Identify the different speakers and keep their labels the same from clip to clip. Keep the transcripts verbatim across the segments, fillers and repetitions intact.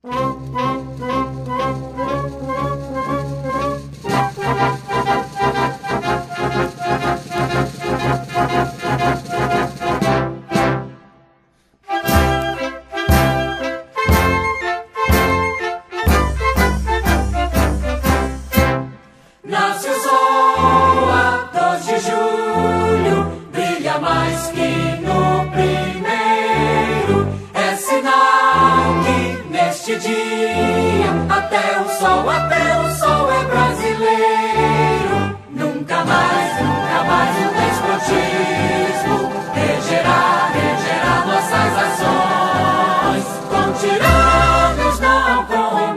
Speaker 1: Nasce o sol a dois de julho, brilha mais que no primeiro. É sinal que neste dia até o sol, até o sol é brasileiro. Nunca mais, nunca mais o despotismo regerá, regerá nossas ações. Com tiranos não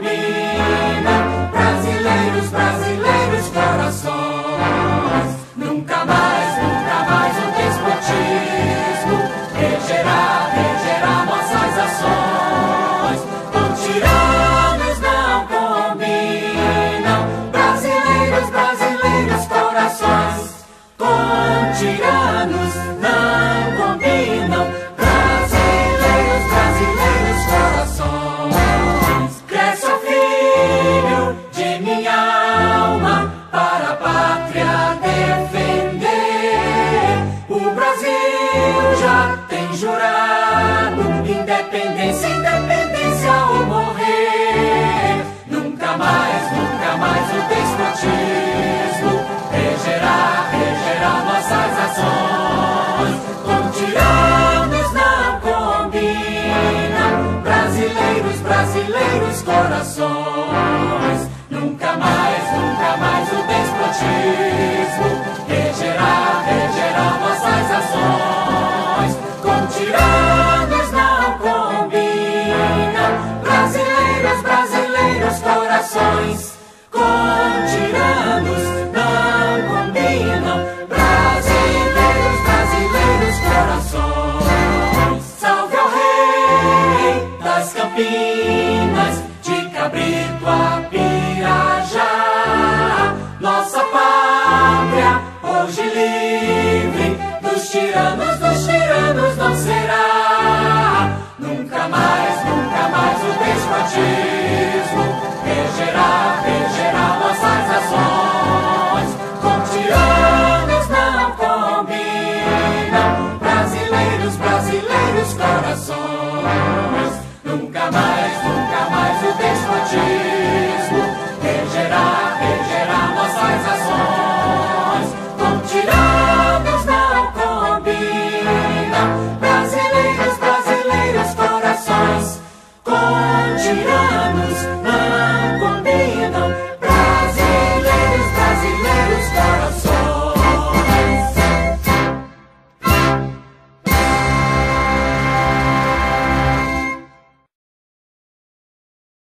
Speaker 1: combina, brasileiros, brasileiros corações. Nunca mais, nunca mais o despotismo regerá, regerá nossas ações. Com tiranos não combinam, brasileiros, brasileiros corações. Com tiranos não combinam, brasileiros, brasileiros corações. Cresce o filho de minha alma para a pátria defender. O Brasil já tem jurado independência, independência ou morrer. Nunca mais, nunca mais o despotismo regerá, regerá nossas ações. Com tiranos não combinam, brasileiros, brasileiros corações. Nunca mais, nunca mais o despotismo regerá, regerá nossas ações. Com tiranos não combinam, brasileiros, brasileiros corações. Com tiranos não combinam, brasileiros, brasileiros corações. Salve ao rei das Campinas, de Cabrito a Pirajá. Nossa pátria hoje livre, dos tiranos, dos tiranos não será. Nunca mais, nunca mais o despotismo regerá, regerá nossas ações. Com tiranos não combinam, brasileiros, brasileiros corações. Nunca mais, nunca mais o despotismo regerá, regerá nossas ações. Com tiranos não combinam, brasileiros, brasileiros corações. Com tiranos não